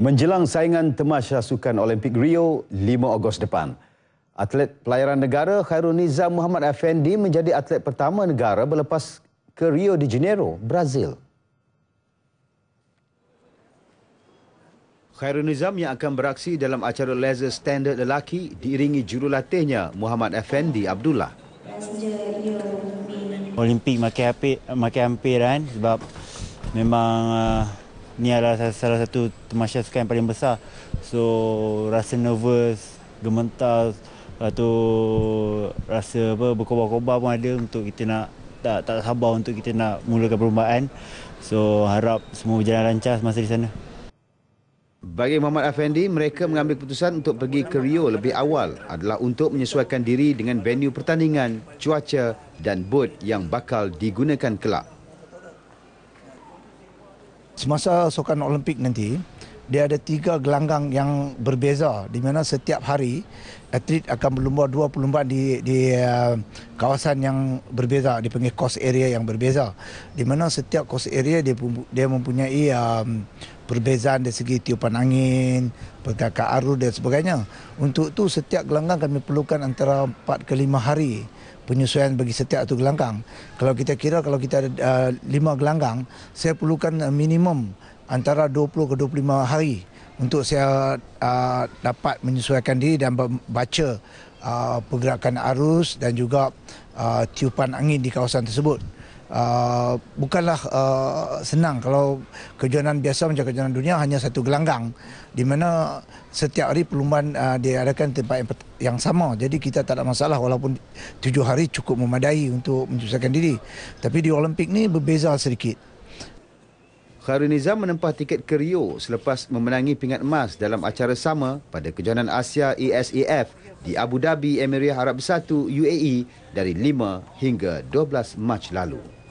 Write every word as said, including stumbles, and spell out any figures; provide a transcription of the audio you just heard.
Menjelang saingan Tamasya Sukan Olimpik Rio lima Ogos depan, atlet pelayaran negara Khairul Nizam Muhammad Effendi menjadi atlet pertama negara berlepas ke Rio de Janeiro, Brazil. Khairul Nizam yang akan beraksi dalam acara laser standard lelaki diiringi jurulatihnya Muhammad Effendi Abdullah. Olimpik makin hampir, makin hampir kan, sebab memang uh, ni adalah salah satu tamasya sukan yang paling besar. So rasa nervous, gemetar, atau rasa apa berkobar-kobar pun ada untuk kita nak tak tak sabar untuk kita nak mulakan perlombaan. So harap semua berjalan lancar semasa di sana. Bagi Muhammad Effendi, mereka mengambil keputusan untuk pergi ke Rio lebih awal adalah untuk menyesuaikan diri dengan venue pertandingan, cuaca dan bot yang bakal digunakan kelak. Semasa Sukan Olimpik nanti, dia ada tiga gelanggang yang berbeza, di mana setiap hari atlet akan berlumba dua perlumbaan di di uh, kawasan yang berbeza, dipanggil course area yang berbeza, di mana setiap course area dia dia mempunyai um, perbezaan dari segi tiupan angin, pergerakan arus dan sebagainya. Untuk itu setiap gelanggang kami perlukan antara empat ke lima hari penyesuaian bagi setiap satu gelanggang. Kalau kita kira kalau kita ada uh, lima gelanggang, saya perlukan uh, minimum antara dua puluh ke dua puluh lima hari untuk saya uh, dapat menyesuaikan diri dan membaca uh, pergerakan arus dan juga uh, tiupan angin di kawasan tersebut. Uh, bukanlah uh, senang kalau kejohanan biasa macam kejohanan dunia hanya satu gelanggang, di mana setiap hari perlumbaan uh, diadakan tempat yang, yang sama. Jadi kita tak ada masalah walaupun tujuh hari cukup memadai untuk menyesuaikan diri. Tapi di Olimpik ni berbeza sedikit. Khairul Nizam menempah tiket ke Rio selepas memenangi pingat emas dalam acara sama pada kejohanan Asia E S A F di Abu Dhabi, Emirat Arab Bersatu, U A E dari lima hingga dua belas Mac lalu.